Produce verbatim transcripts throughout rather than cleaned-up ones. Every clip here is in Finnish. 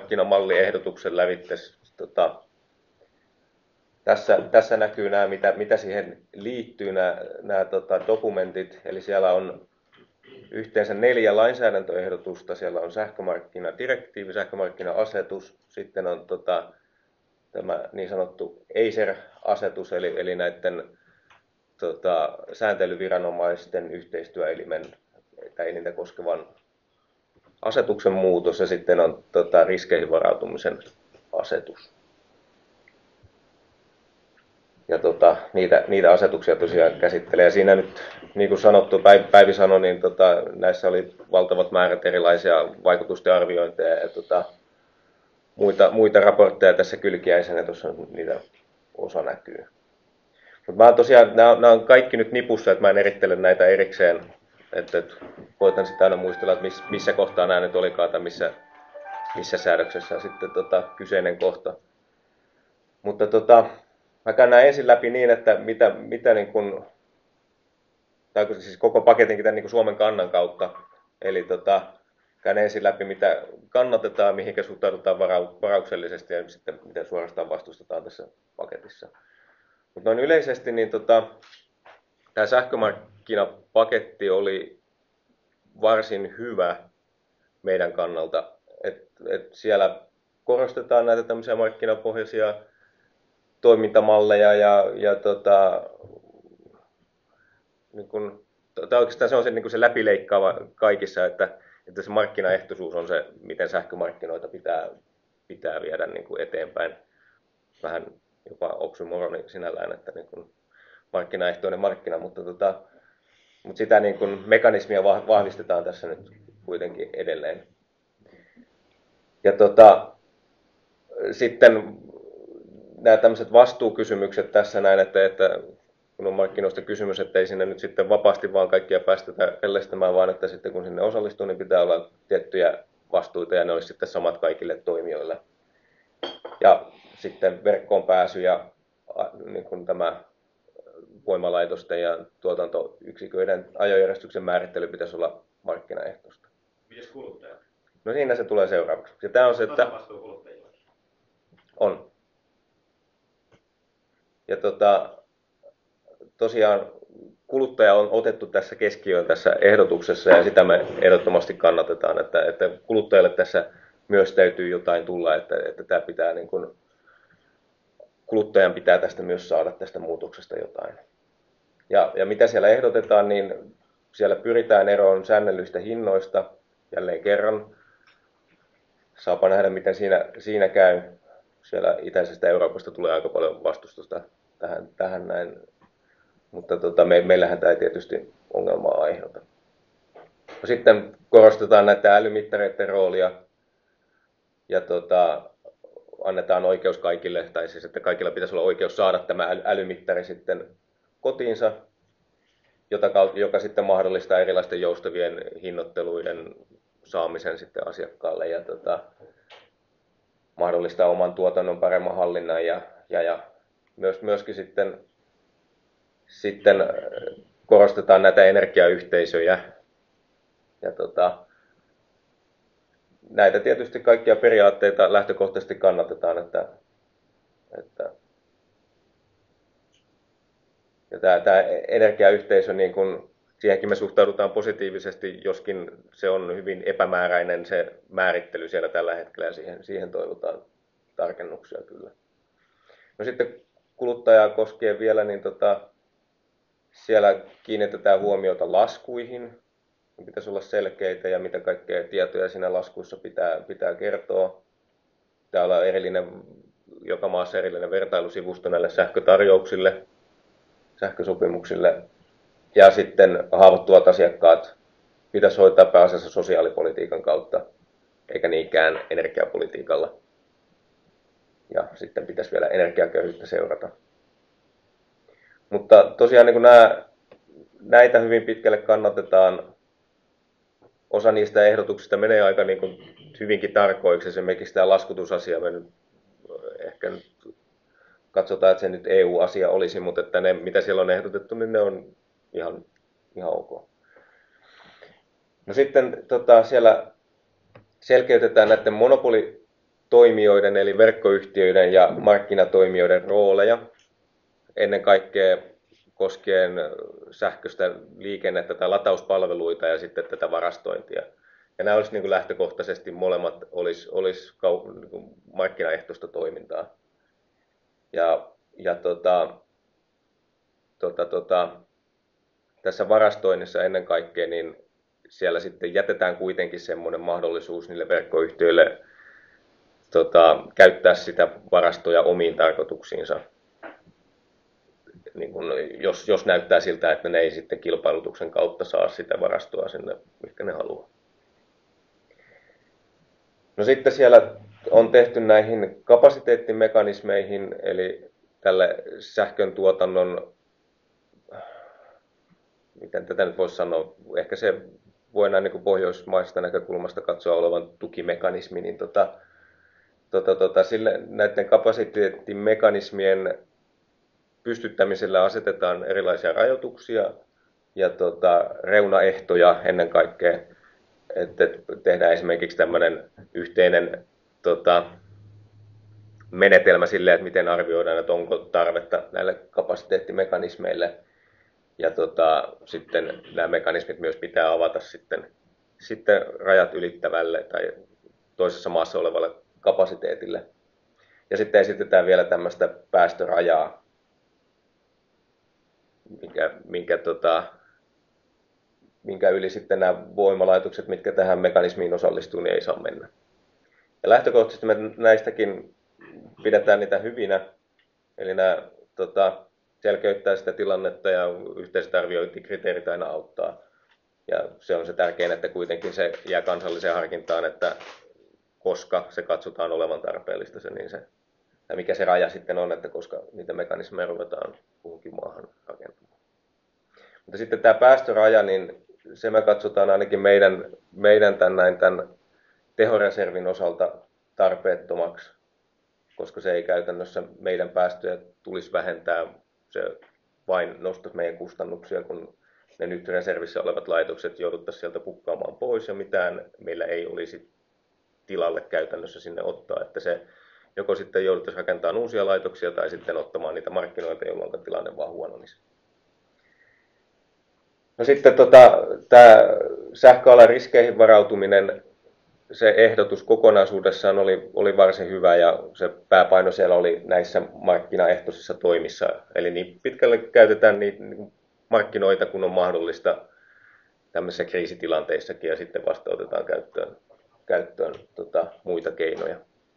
sähkömarkkinamalliehdotuksen lävitse. Tota, tässä, tässä näkyy nämä, mitä, mitä siihen liittyy, nämä, nämä tota, dokumentit. Eli siellä on yhteensä neljä lainsäädäntöehdotusta. Siellä on sähkömarkkinadirektiivi, sähkömarkkina-asetus, sitten on tota, tämä niin sanottu Acer-asetus, eli, eli näiden tota, sääntelyviranomaisten yhteistyöelimen tai niitä koskevan asetuksen muutos, ja sitten on tota, riskeihin varautumisen asetus. Ja tota, niitä, niitä asetuksia tosiaan käsittelee. Ja siinä nyt, niin kuin sanottu, Päivi sanoi, niin tota, näissä oli valtavat määrät erilaisia vaikutusten arviointeja ja tota, muita, muita raportteja tässä kylkiäisenä, tuossa niitä osa näkyy. Mutta mä tosiaan, nämä, nämä on kaikki nyt nipussa, että mä en erittele näitä erikseen. Että, että koitan sitä aina muistella, että miss, missä kohtaa nämä nyt olikaan tai missä, missä säädöksessä on sitten tota, kyseinen kohta. Mutta tota, mä käyn nämä ensin läpi niin, että mitä, mitä niin kuin, tai siis koko paketinkin tämän niin kuin Suomen kannan kautta. Eli tota, käyn ensin läpi, mitä kannatetaan, mihinkä suhtaudutaan varauksellisesti ja sitten miten suorastaan vastustetaan tässä paketissa. Mutta noin yleisesti niin tota, tämä sähkömarkkinapaketti oli varsin hyvä meidän kannalta. Et, et siellä korostetaan näitä tämmöisiä markkinapohjaisia toimintamalleja ja, ja tota, niin kun, tai oikeastaan se on se, niin kun se läpileikkaava kaikissa, että, että se markkinaehtoisuus on se, miten sähkömarkkinoita pitää, pitää viedä niin kun eteenpäin. Vähän jopa oksymoroni sinällään, että niin kun markkinaehtoinen markkina, mutta, tota, mutta sitä niin kun mekanismia vahvistetaan tässä nyt kuitenkin edelleen. Ja tota, sitten nämä tämmöiset vastuukysymykset tässä näin, että, että kun on markkinoista kysymys, että ei sinne nyt sitten vapaasti vaan kaikkia päästetä rellestämään, vaan että sitten kun sinne osallistuu, niin pitää olla tiettyjä vastuita ja ne olisi sitten samat kaikille toimijoille. Ja sitten verkkoon pääsy ja niin kuin tämä voimalaitosten ja tuotantoyksiköiden ajojärjestyksen määrittely pitäisi olla markkinaehtoista. Mites kuluttajat? No siinä se tulee seuraavaksi. Ja tämä on se, että vastuu kuluttajille? On. Ja tota, tosiaan kuluttaja on otettu tässä keskiöön tässä ehdotuksessa ja sitä me ehdottomasti kannatetaan, että, että kuluttajalle tässä myös täytyy jotain tulla, että, että tämä pitää niin kuin, kuluttajan pitää tästä myös saada tästä muutoksesta jotain. Ja, ja mitä siellä ehdotetaan, niin siellä pyritään eroon säännellyistä hinnoista jälleen kerran. Saapa nähdä, miten siinä, siinä käy. Siellä itäisestä Euroopasta tulee aika paljon vastustusta tähän, tähän näin. Mutta tota, me, meillähän tämä ei tietysti ongelmaa aiheuta. Sitten korostetaan näitä älymittareiden roolia ja tota, annetaan oikeus kaikille, tai siis että kaikilla pitäisi olla oikeus saada tämä älymittari sitten kotiinsa, jota, joka sitten mahdollistaa erilaisten joustavien hinnoitteluiden saamisen sitten asiakkaalle ja tota, mahdollistaa oman tuotannon paremman hallinnan ja, ja, ja myös, myöskin sitten, sitten korostetaan näitä energiayhteisöjä. Ja tota, näitä tietysti kaikkia periaatteita lähtökohtaisesti kannatetaan, että, että ja tämä, tämä energiayhteisö, niin kun, siihenkin me suhtaudutaan positiivisesti, joskin se on hyvin epämääräinen se määrittely siellä tällä hetkellä ja siihen, siihen toivotaan tarkennuksia kyllä. No sitten kuluttajaa koskien vielä, niin tota, siellä kiinnitetään huomiota laskuihin. Ne pitäisi olla selkeitä ja mitä kaikkea tietoja siinä laskuissa pitää, pitää kertoa. Täällä on erillinen, joka maassa erillinen vertailusivusto näille sähkötarjouksille, sähkösopimuksille. Ja sitten haavoittuvat asiakkaat pitäisi hoitaa pääasiassa sosiaalipolitiikan kautta, eikä niinkään energiapolitiikalla. Ja sitten pitäisi vielä energiaköyhyyttä seurata. Mutta tosiaan niin kuin nämä, näitä hyvin pitkälle kannatetaan. Osa niistä ehdotuksista menee aika niin kuin hyvinkin tarkoiksi. Esimerkiksi tämä laskutusasia, me nyt ehkä nyt katsotaan, että se nyt E U-asia olisi, mutta että ne, mitä siellä on ehdotettu, niin ne on ihan, ihan ok. No sitten tota, siellä selkeytetään näiden monopoli toimijoiden eli verkkoyhtiöiden ja markkinatoimijoiden rooleja, ennen kaikkea koskien sähköistä liikennettä tai latauspalveluita ja sitten tätä varastointia. Ja nämä olisi niin kuin lähtökohtaisesti molemmat olisi, olisi kau, niin kuin markkinaehtoista toimintaa. Ja, ja tota, tota, tota, tässä varastoinnissa ennen kaikkea niin siellä sitten jätetään kuitenkin semmoinen mahdollisuus niille verkkoyhtiöille tota, käyttää sitä varastoja omiin tarkoituksiinsa. Niin kun, jos, jos näyttää siltä, että ne ei sitten kilpailutuksen kautta saa sitä varastoa sinne, mikä ne haluaa. No sitten siellä on tehty näihin kapasiteettimekanismeihin, eli tälle sähkön tuotannon, miten tätä nyt voisi sanoa, ehkä se voi näin niin kuin pohjoismaisesta näkökulmasta katsoa olevan tukimekanismi, niin tota, tota, tota, sille, näiden kapasiteettimekanismien pystyttämisellä asetetaan erilaisia rajoituksia ja tota, reunaehtoja ennen kaikkea, että tehdään esimerkiksi tämmöinen yhteinen tota, menetelmä sille, että miten arvioidaan, että onko tarvetta näille kapasiteettimekanismeille. Ja tota, sitten nämä mekanismit myös pitää avata sitten, sitten rajat ylittävälle tai toisessa maassa olevalle kapasiteetille. Ja sitten esitetään vielä tämmöistä päästörajaa, minkä, minkä, tota, minkä yli sitten nämä voimalaitokset, mitkä tähän mekanismiin osallistuu, niin ei saa mennä. Ja lähtökohtaisesti me näistäkin pidetään niitä hyvinä, eli nämä tota, selkeyttää sitä tilannetta ja yhteiset arviointikriteerit aina auttaa. Ja se on se tärkein, että kuitenkin se jää kansalliseen harkintaan, että koska se katsotaan olevan tarpeellista, se, niin se, ja mikä se raja sitten on, että koska niitä mekanismeja ruvetaan kuhunkin maahan rakentamaan. Mutta sitten tämä päästöraja, niin se me katsotaan ainakin meidän, meidän tämän, näin, tämän tehoreservin osalta tarpeettomaksi, koska se ei käytännössä meidän päästöjä tulisi vähentää, se vain nostaisi meidän kustannuksia, kun ne nyt reservissä olevat laitokset jouduttaisiin sieltä pukkaamaan pois ja mitään meillä ei olisi tilalle käytännössä sinne ottaa, että se joko sitten jouduttaisiin rakentamaan uusia laitoksia tai sitten ottamaan niitä markkinoilta, jolloin tilanne vaan huononisi. No sitten tota, tämä sähköalan riskeihin varautuminen, se ehdotus kokonaisuudessaan oli, oli varsin hyvä ja se pääpaino siellä oli näissä markkinaehtoisissa toimissa. Eli niin pitkälle käytetään niitä markkinoita, kun on mahdollista tämmöisissä kriisitilanteissakin ja sitten vasta otetaan käyttöön, käyttöön tota, muita keinoja.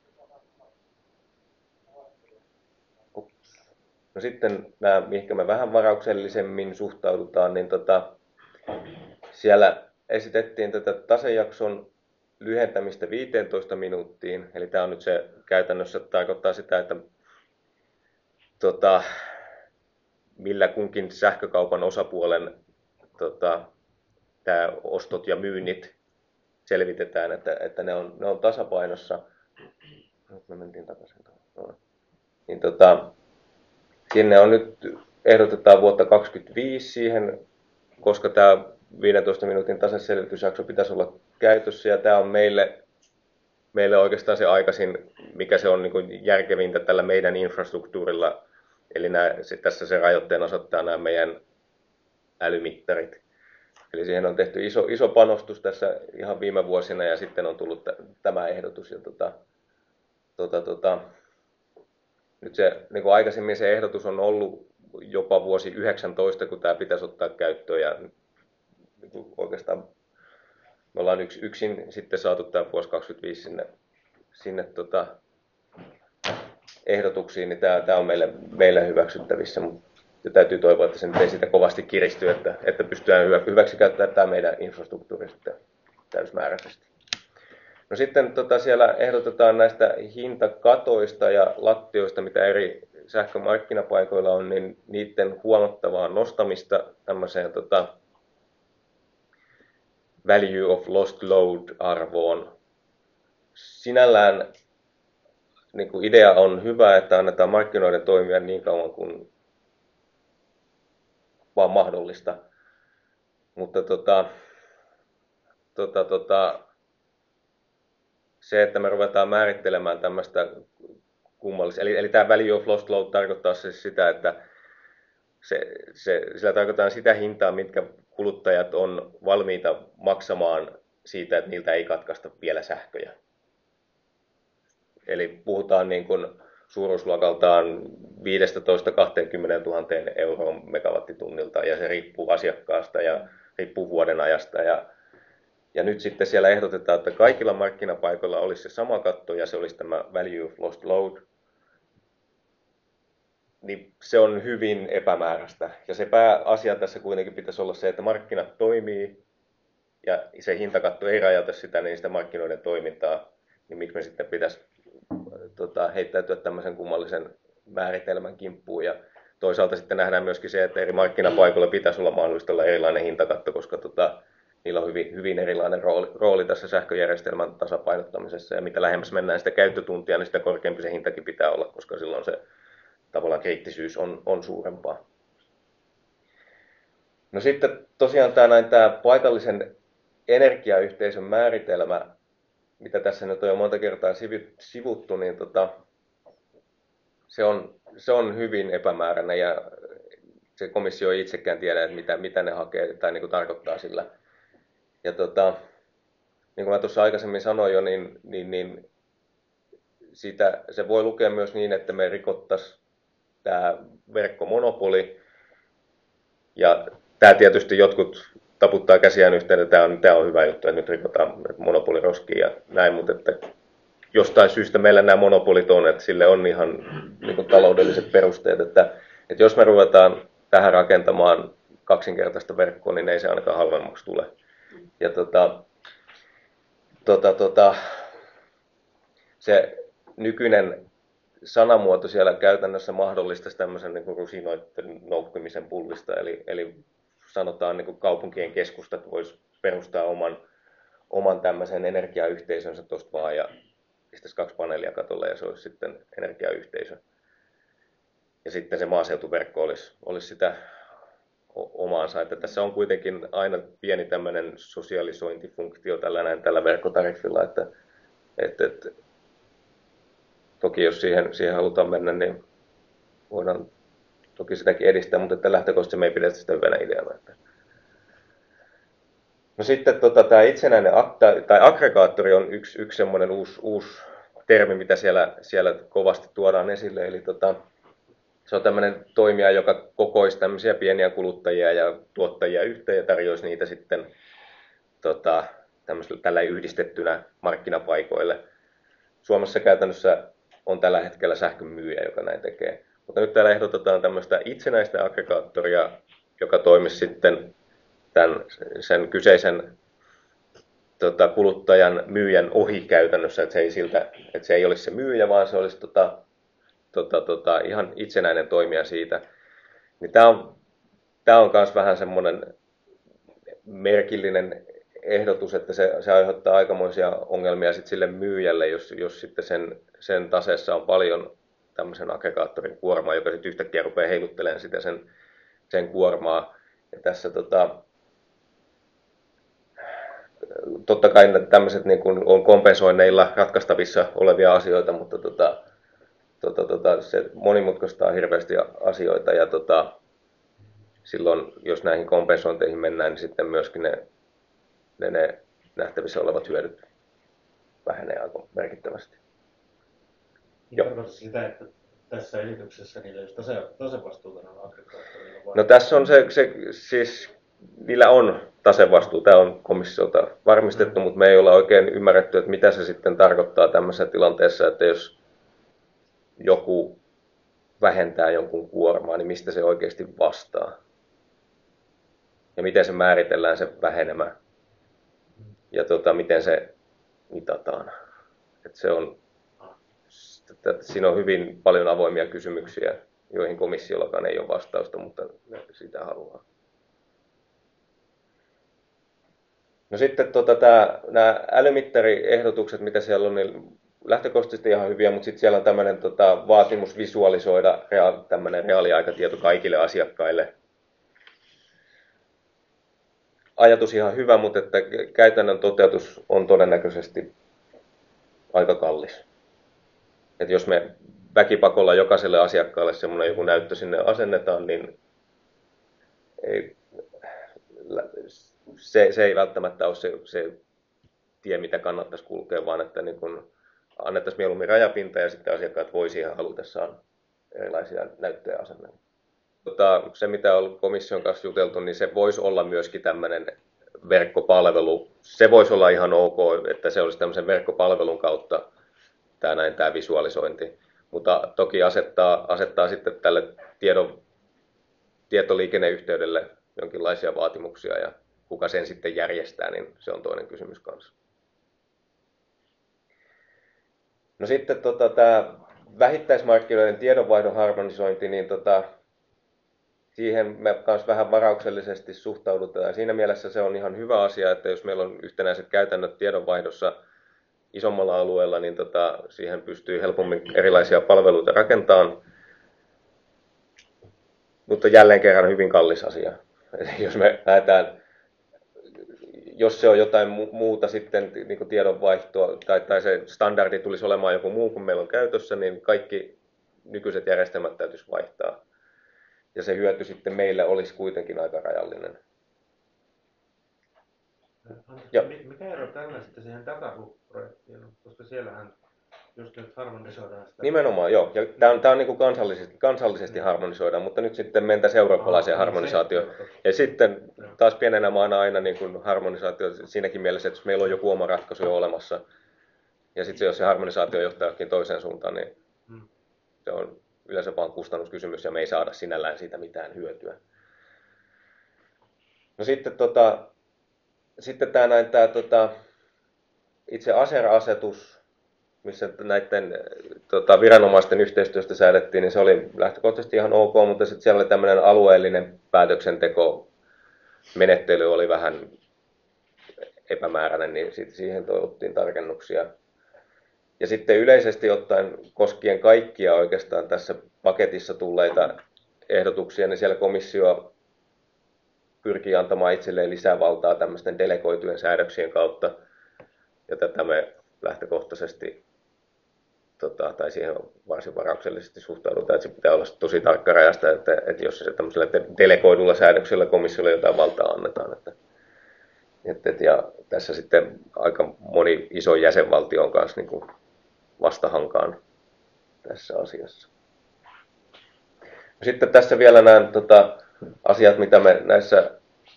No sitten nämä, mihinkä me vähän varauksellisemmin suhtaudutaan, niin tota, siellä esitettiin tätä tasejakson lyhentämistä viiteentoista minuuttiin. Eli tämä on nyt se käytännössä tarkoittaa sitä, että tota, millä kunkin sähkökaupan osapuolen tota, tämä ostot ja myynnit selvitetään, että, että ne, on, ne on tasapainossa. Nyt me mentiin takaisin. No. Niin, tota, sinne on nyt ehdotetaan vuotta kaksikymmentäviisi siihen, koska tämä viidentoista minuutin taseselvitysjakso pitäisi olla käytössä ja tämä on meille, meille oikeastaan se aikaisin, mikä se on niin kuin järkevintä tällä meidän infrastruktuurilla. Eli nämä, tässä se rajoitteen osoittaa nämä meidän älymittarit. Eli siihen on tehty iso, iso panostus tässä ihan viime vuosina ja sitten on tullut tämä ehdotus. Ja tota, tota, tota, nyt se, niin kuin aikaisemmin se ehdotus on ollut jopa vuosi yhdeksäntoista, kun tämä pitäisi ottaa käyttöön. Ja niin kuin oikeastaan me ollaan yks, yksin sitten saatu tämä vuosi kaksikymmentäviisi sinne, sinne tota, ehdotuksiin, niin tämä, tämä on meille, meille hyväksyttävissä. Ja täytyy toivoa, että se nyt ei sitä kovasti kiristy, että, että pystytään hyväksi käyttämään tämä meidän infrastruktuuri sitten täysmääräisesti. No sitten tota, siellä ehdotetaan näistä hintakatoista ja lattioista, mitä eri sähkömarkkinapaikoilla on, niin niiden huomattavaa nostamista tämmöiseen tota, value of lost load-arvoon. Sinällään niin kuin idea on hyvä, että annetaan markkinoiden toimia niin kauan kuin vaan mahdollista. Mutta tota, tota, tota, se, että me ruvetaan määrittelemään tämmöistä kummallista, eli, eli tämä value of lost load tarkoittaa siis sitä, että se, se, sillä tarkoitetaan sitä hintaa, mitkä kuluttajat on valmiita maksamaan siitä, että niiltä ei katkaista vielä sähköjä. Eli puhutaan niin kuin suuruusluokaltaan viisitoista kaksikymmentätuhatta euroa megawattitunnilta, ja se riippuu asiakkaasta ja riippuu vuoden ajasta. Ja, ja nyt sitten siellä ehdotetaan, että kaikilla markkinapaikoilla olisi se sama katto, ja se olisi tämä value of lost load. Niin se on hyvin epämääräistä. Ja se pääasia tässä kuitenkin pitäisi olla se, että markkinat toimii, ja se hintakatto ei rajata sitä niin sitä markkinoiden toimintaa, niin miksi me sitten pitäisi tota, heittäytyä tämmöisen kummallisen määritelmän kimppuun. Ja toisaalta sitten nähdään myöskin se, että eri markkinapaikoilla pitäisi olla mahdollista olla erilainen hintakatto, koska tota, niillä on hyvin, hyvin erilainen rooli, rooli tässä sähköjärjestelmän tasapainottamisessa. Ja mitä lähemmäs mennään sitä käyttötuntia, niin sitä korkeampi se hintakin pitää olla, koska silloin se tavallaan kriittisyys on, on suurempaa. No sitten tosiaan tämä, näin, tämä paikallisen energiayhteisön määritelmä, mitä tässä nyt on jo monta kertaa sivuttu, niin tota, se, on, se on hyvin epämääräinen ja se komissio ei itsekään tiedä, että mitä, mitä ne hakee tai niin kuin tarkoittaa sillä. Ja tota, niin kuin mä tuossa aikaisemmin sanoin jo, niin, niin, niin sitä, se voi lukea myös niin, että me rikottaisiin tämä verkkomonopoli. Ja tämä tietysti jotkut taputtaa käsiään yhteen, että tämä on, tämä on hyvä juttu, että nyt rikotaan monopoliroskiin ja näin, mutta että jostain syystä meillä nämä monopolit on, että sille on ihan niin kuin taloudelliset perusteet, että, että jos me ruvetaan tähän rakentamaan kaksinkertaista verkkoa, niin ei se ainakaan halvemmaksi tule. Ja tota, tota, tota, se nykyinen sanamuoto siellä käytännössä mahdollistaisi tämmöisen niin kuin rusinoiden noukkimisen pullista, eli, eli sanotaan niin kuin kaupunkien keskustat vois perustaa oman, oman tämmöisen energiayhteisönsä tuosta vaan ja pistäisi kaksi paneelia katolle ja se olisi sitten energiayhteisö. Ja sitten se maaseutuverkko olisi, olisi sitä omaansa, että tässä on kuitenkin aina pieni tämmöinen sosialisointifunktio tällä, näin, tällä verkkotariffilla, että, että, että toki jos siihen, siihen halutaan mennä, niin voidaan toki sitäkin edistää, mutta että lähtökohtaisesti me ei pidetä sitä hyvänä ideana. No sitten tota, tämä itsenäinen akta, tai aggregaattori on yksi, yksi semmoinen uusi, uusi termi, mitä siellä, siellä kovasti tuodaan esille. Eli tota, se on tämmöinen toimija, joka kokoisi tämmöisiä pieniä kuluttajia ja tuottajia yhteen ja tarjoaisi niitä sitten tota, tällä yhdistettynä markkinapaikoille. Suomessa käytännössä on tällä hetkellä sähkön myyjä, joka näin tekee. Mutta nyt täällä ehdotetaan tämmöistä itsenäistä aggregaattoria, joka toimisi sitten tämän, sen kyseisen tota, kuluttajan myyjän ohi käytännössä, että se ei, siltä, että se ei olisi se myyjä, vaan se olisi tota, tota, tota, ihan itsenäinen toimija siitä. Niin tämä on, tämä on myös vähän semmoinen merkillinen ehdotus, että se, se aiheuttaa aikamoisia ongelmia sit sille myyjälle, jos, jos sitten sen, sen taseessa on paljon tämmöisen aggregaattorin kuormaa, joka sitten yhtäkkiä rupeaa heiluttelemaan sitä sen, sen kuormaa. Ja tässä tota, totta kai tämmöiset niin kuin on kompensoinneilla ratkaistavissa olevia asioita, mutta tota, tota, tota, se monimutkaistaa hirveästi asioita ja tota, silloin, jos näihin kompensointeihin mennään, niin sitten myöskin ne, ne, ne nähtävissä olevat hyödyt vähenee aika merkittävästi. Tarkoitatko sitä, että tässä esityksessä niillä ei ole tase, tasevastuuta noilla aggregaattoreilla? No tässä on se, se, siis niillä on tasevastuu, tämä on komissiolta varmistettu, mm. mutta me ei olla oikein ymmärretty, että mitä se sitten tarkoittaa tämmöisessä tilanteessa, että jos joku vähentää jonkun kuormaa, niin mistä se oikeasti vastaa? Ja miten se määritellään se vähenemä? Ja tota, miten se mitataan? Et se on, että siinä on hyvin paljon avoimia kysymyksiä, joihin komissiollakaan ei ole vastausta, mutta sitä haluaa. No sitten tota, tää, nämä älymittariehdotukset, mitä siellä on, niin lähtökohtaisesti ihan hyviä, mutta sitten siellä on tämmöinen tota, vaatimus visualisoida rea- tämmöinen reaaliaikatieto kaikille asiakkaille. Ajatus ihan hyvä, mutta että käytännön toteutus on todennäköisesti aika kallis. Et jos me väkipakolla jokaiselle asiakkaalle semmoinen joku näyttö sinne asennetaan, niin ei, se, se ei välttämättä ole se, se tie, mitä kannattaisi kulkea, vaan että niin kun annettaisiin mieluummin rajapinta ja sitten asiakkaat voi siihen halutessaan erilaisia näyttöjä asennella. Tota, se, mitä on komission kanssa juteltu, niin se voisi olla myöskin tämmöinen verkkopalvelu. Se voisi olla ihan ok, että se olisi tämmöisen verkkopalvelun kautta tämä, näin, tämä visualisointi. Mutta toki asettaa, asettaa sitten tälle tiedon, tietoliikenneyhteydelle jonkinlaisia vaatimuksia ja kuka sen sitten järjestää, niin se on toinen kysymys kanssa. No sitten tota, tämä vähittäismarkkinoiden tiedonvaihdon harmonisointi, niin tota, siihen me myös vähän varauksellisesti suhtaudutaan. Siinä mielessä se on ihan hyvä asia, että jos meillä on yhtenäiset käytännöt tiedonvaihdossa isommalla alueella, niin tota, siihen pystyy helpommin erilaisia palveluita rakentamaan. Mutta jälleen kerran hyvin kallis asia. Eli jos me lähdetään, jos se on jotain muuta sitten niin kuin tiedonvaihtoa tai, tai se standardi tulisi olemaan joku muu kuin meillä on käytössä, niin kaikki nykyiset järjestelmät täytyisi vaihtaa. Ja se hyöty sitten meille olisi kuitenkin aika rajallinen. Ja. Mikä ero tällä sitten siihen Datahub-projektiin on? Koska siellähän just nyt harmonisoidaan sitä. Nimenomaan, joo. Ja tämä on, tämä on niin kuin kansallisesti, kansallisesti harmonisoidaan, mutta nyt sitten mentäisiin eurooppalaiseen harmonisaatioon. Ja sitten taas pienenä maana aina niin kuin harmonisaatio siinäkin mielessä, että jos meillä on joku oma ratkaisu jo olemassa, ja sitten jos se harmonisaatio johtaa johonkin toiseen suuntaan, niin hmm. se on yleensä vain kustannuskysymys ja me ei saada sinällään siitä mitään hyötyä. No sitten, tota, sitten tämä, näin, tämä tota, itse A S E R-asetus, missä näiden tota, viranomaisten yhteistyöstä säädettiin, niin se oli lähtökohtaisesti ihan ok, mutta sitten siellä oli tämmöinen alueellinen päätöksenteko-menettely oli vähän epämääräinen, niin sitten siihen toivottiin tarkennuksia. Ja sitten yleisesti ottaen koskien kaikkia oikeastaan tässä paketissa tulleita ehdotuksia, niin siellä komissio pyrkii antamaan itselleen lisävaltaa tämmöisten delegoitujen säädöksien kautta. Ja tätä me lähtökohtaisesti, tota, tai siihen varsin varauksellisesti suhtaudutaan, että se pitää olla tosi tarkkarajasta, että, että jos se tämmöisellä delegoidulla säädöksellä komissiolle jotain valtaa annetaan. Että, että, ja tässä sitten aika moni iso jäsenvaltio on kanssa niin kuin vastahankaan tässä asiassa. Sitten tässä vielä nämä tota, asiat, mitä me näissä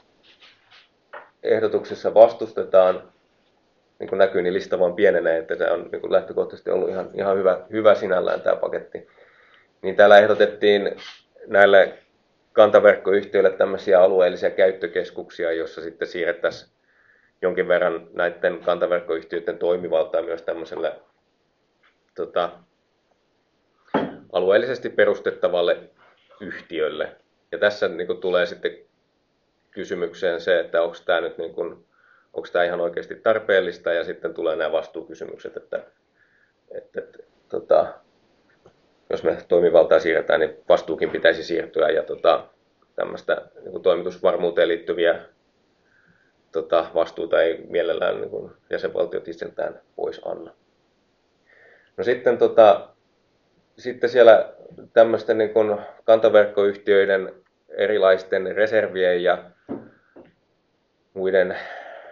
ehdotuksissa vastustetaan. Niin kuin näkyy, niin lista vaan pienenee, että se on niin kuin lähtökohtaisesti ollut ihan, ihan hyvä, hyvä sinällään tämä paketti. Niin täällä ehdotettiin näille kantaverkkoyhtiöille tämmöisiä alueellisia käyttökeskuksia, joissa sitten siirrettäisiin jonkin verran näiden kantaverkkoyhtiöiden toimivaltaa myös tämmöiselle tota, alueellisesti perustettavalle yhtiölle. Ja tässä niin kuin tulee sitten kysymykseen se, että onko tämä nyt niin kuin, onko tämä ihan oikeasti tarpeellista, ja sitten tulee nämä vastuukysymykset, että, että, että tota, jos me toimivaltaa siirretään, niin vastuukin pitäisi siirtyä, ja tota, tämmöistä niin kuin toimitusvarmuuteen liittyviä tota, vastuuta ei mielellään niin kuin jäsenvaltiot itseltään pois anna. No sitten, tota, sitten siellä tämmöisten niin kuin kantaverkkoyhtiöiden erilaisten reservien ja muiden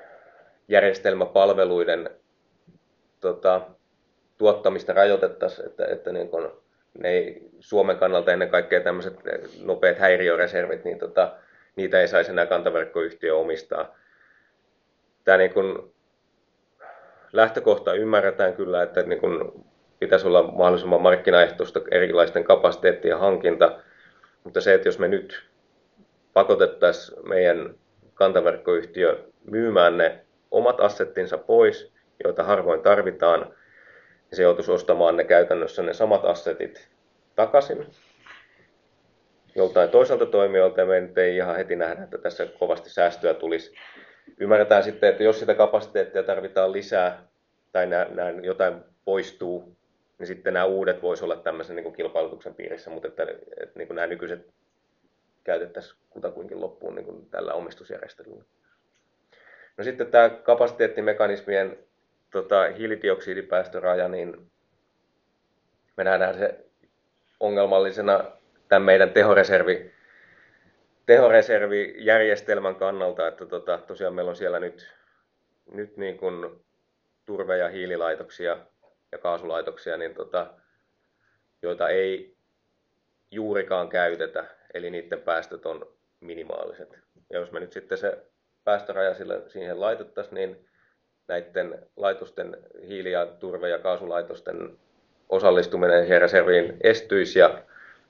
järjestelmäpalveluiden tota, tuottamista rajoitettaisiin, että, että niin kun ne ei, Suomen kannalta ennen kaikkea tämmöiset nopeat häiriöreservit, niin tota, niitä ei saisi enää kantaverkkoyhtiö omistaa. Tämä niin kun lähtökohta ymmärretään kyllä, että niin kun pitäisi olla mahdollisimman markkinaehtoista erilaisten kapasiteettien hankinta, mutta se, että jos me nyt pakotettaisiin meidän kantaverkkoyhtiö myymään ne omat assettinsa pois, joita harvoin tarvitaan, ja se joutuisi ostamaan ne käytännössä ne samat assetit takaisin joltain toiselta toimijalta, ja me nyt ei ihan heti nähdä, että tässä kovasti säästöä tulisi. Ymmärretään sitten, että jos sitä kapasiteettia tarvitaan lisää, tai nämä, nämä jotain poistuu, niin sitten nämä uudet voisi olla tämmöisen niin kuin kilpailutuksen piirissä, mutta että, että niin kuin nämä nykyiset käytettäisiin kutakuinkin loppuun niin kuin tällä omistusjärjestelyllä. No sitten tämä kapasiteettimekanismien tota, hiilidioksidipäästöraja, niin me nähdään se ongelmallisena tämän meidän tehoreservi, tehoreservijärjestelmän kannalta, että tota, tosiaan meillä on siellä nyt, nyt niin kuin turve- ja hiililaitoksia ja kaasulaitoksia, niin tota, joita ei juurikaan käytetä, eli niiden päästöt on minimaaliset. Ja jos me nyt sitten se päästöraja sille, siihen laitettaisiin, niin näiden laitosten, hiili- ja turve- ja kaasulaitosten osallistuminen siihen reserviin estyisi ja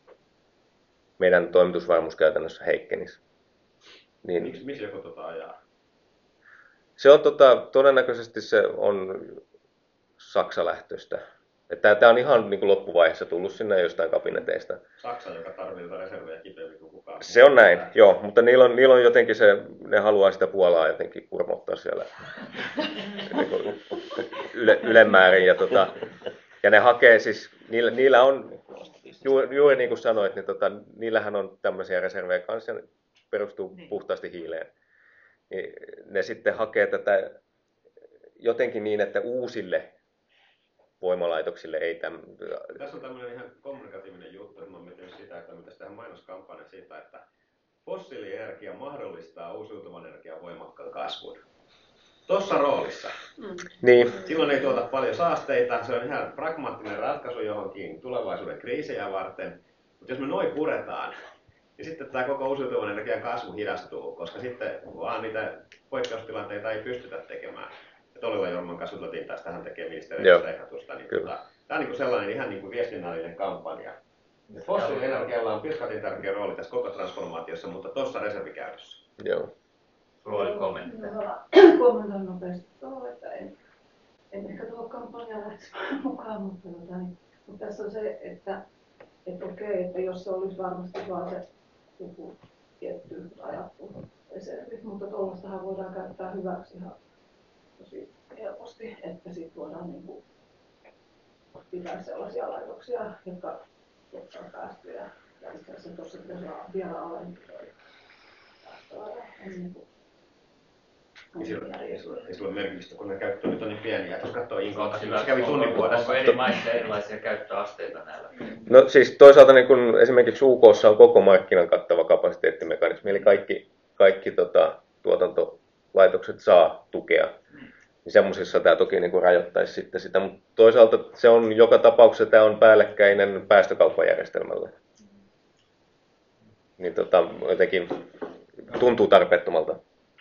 meidän toimitusvarmuus käytännössä heikkenisi. Niin Miksi, miksi joku tota ajaa? Se on tota, todennäköisesti se on Saksa-lähtöistä. Tämä on ihan niin kuin loppuvaiheessa tullut sinne jostain kabineteista. Saksa, joka tarvitsee reservejä kipeämmin kuin kukaan. Se on näin, joo, mutta niillä on, niillä on jotenkin se, ne haluaa sitä Puolaa jotenkin kurmottaa siellä niin kuin yle, ylemmäärin. Ja, tota, ja ne hakee siis, niillä, niillä on, juuri, juuri niin kuin sanoit, niin tota, niillähän on tämmöisiä reservejä kanssa, ja perustuu puhtaasti hiileen. Niin ne sitten hakee tätä jotenkin niin, että uusille voimalaitoksille ei täm... Tässä on tämmöinen ihan kommunikatiivinen juttu, että mä oon miettinyt sitä, että me pitäisi tehdä mainoskampanja siitä, että fossiilienergia mahdollistaa uusiutuvan energian voimakkaan kasvun. Tuossa roolissa. Mm. Niin. Silloin ei tuota paljon saasteita, se on ihan pragmaattinen ratkaisu johonkin tulevaisuuden kriisejä varten. Mutta jos me noin puretaan, niin sitten tämä koko uusiutuvan energian kasvu hidastuu, koska sitten vaan niitä poikkeustilanteita ei pystytä tekemään. Tolilla Jorman kanssa juteltiin tästä, hän tekee ministeriöstä ehdotusta. Niin tota, tämä on niin sellainen ihan niin kuin viestinnällinen kampanja. Fossiilienergialla on pilskatin tärkeä rooli tässä koko transformaatiossa, mutta tuossa reservikäytössä. Joo. Sulla oli kommentti. Kommentoin nopeasti tuohon, että en, en ehkä tuohon kampanjaan lähtisi mukaan, mutta, tota, niin, mutta tässä on se, että, että okei, että jos se olisi varmasti vaan se joku tietty rajattu reservi, mutta tuollaistahan voidaan käyttää hyväksi ihan tosi helposti, että sitten voidaan niin kuin pitää sellaisia laitoksia, jotka tuottaa päästöjä. Ja itse asiassa tuossa pitäisi olla vielä alempi päästöraja. Ei sillä ole merkitystä, kun ne käyttö nyt on niin pieniä. Jos katsoo Inkolta, se kävi onko, tunnin vuodessa. onko eri maissa erilaisia käyttöasteita näillä? No siis toisaalta niin kun esimerkiksi U K:ssa on koko markkinan kattava kapasiteettimekanismi, eli kaikki, kaikki tota, tuotantolaitokset saa tukea. Niin semmoisissa tämä toki niin kuin rajoittaisi sitten sitä, mutta toisaalta se on joka tapauksessa tämä on päällekkäinen päästökauppajärjestelmälle. Niin tota, jotenkin tuntuu tarpeettomalta.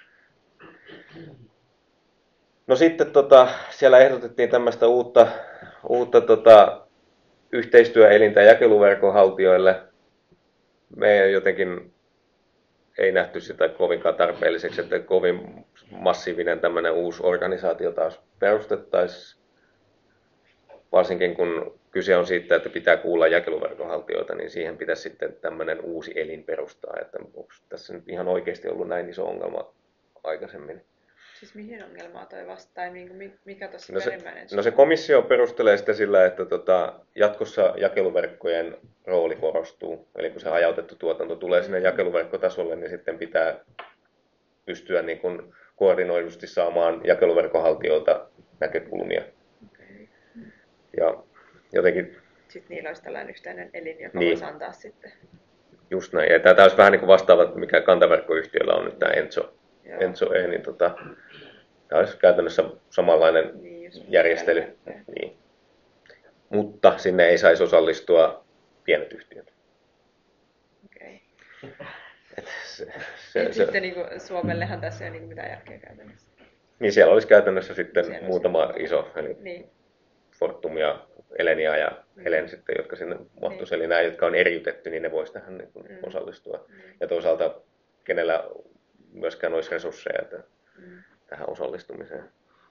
No sitten tota, siellä ehdotettiin tämmöistä uutta, uutta tota, yhteistyöelintä jakeluverkon haltijoille. Me jotenkin ei nähty sitä kovinkaan tarpeelliseksi, että kovin massiivinen tämmöinen uusi organisaatio taas perustettaisiin. Varsinkin kun kyse on siitä, että pitää kuulla jakeluverkon haltijoita, niin siihen pitäisi sitten tämmöinen uusi elin perustaa. Että onko tässä nyt ihan oikeasti ollut näin iso ongelma aikaisemmin? Siis mihin ongelmaa toi vastaa? Mikä tuossa no se, perimmäinen no se komissio perustelee sitä sillä, että tota, jatkossa jakeluverkkojen rooli korostuu. Eli kun se hajautettu tuotanto tulee sinne jakeluverkkotasolle, niin sitten pitää pystyä niin kuin koordinoidusti saamaan jakeluverkonhaltijoilta näkökulmia. Okay. Ja jotenkin... Sitten niillä olisi tällainen yksittäinen elin, joka niin. voisi antaa sitten. Just näin. Ja tämä olisi vähän niin kuin vastaava, mikä kantaverkkoyhtiöllä on nyt tämä Enso. Enso E, niin tota, tämä olisi käytännössä samanlainen niin, järjestely. Niin. Mutta sinne ei saisi osallistua pienet yhtiöt. Okei. Et se, se, se, se, sitten niin kuin, Suomellehan tässä ei ole niin mitään järkeä käytännössä. Niin siellä olisi käytännössä sitten siellä muutama olisi. iso, eli niin. Fortum ja Elenia ja mm. Helen sitten, jotka sinne mahtuisi. Niin. Eli nämä, jotka on eriytetty, niin ne voisi tähän niin kuin mm. osallistua. Mm. Ja toisaalta kenellä myöskään olisi resursseja mm. tähän osallistumiseen.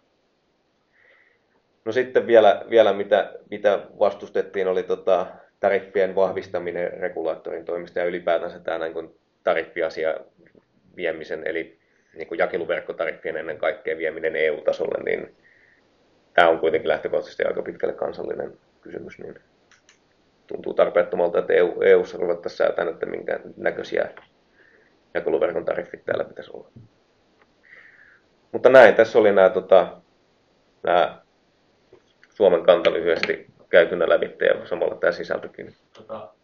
No sitten vielä, vielä mitä, mitä vastustettiin, oli tota, tariffien vahvistaminen regulaattorin toimesta ja ylipäätänsä tämä niin kuin tariffiasia viemisen, eli niin kuin jakeluverkkotariffien ennen kaikkea vieminen E U-tasolle, niin tämä on kuitenkin lähtökohtaisesti aika pitkälle kansallinen kysymys, niin tuntuu tarpeettomalta, että E U:ssa ruvettaisiin säätämään, että minkä näköisiä jakeluverkon tariffit täällä pitäisi olla. Mutta näin, tässä oli nämä, tota, nämä Suomen kanta lyhyesti käytynä läpi ja samalla tämä sisältökin. Tota,